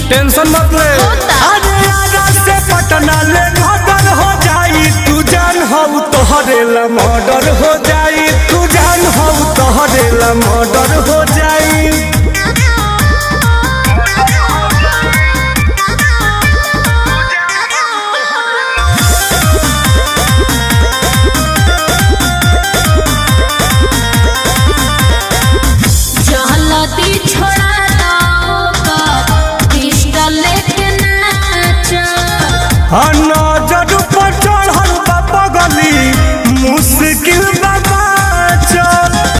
Tension मत ले। अरे आरा से पटना ले मर्डर हो जाई, तू जान हो तोहरे ला मर्डर हो जाई, तू जान हो तोहरे ला मर्डर हो जाई। छोड़ा दो पिस्टल लेके नाचा।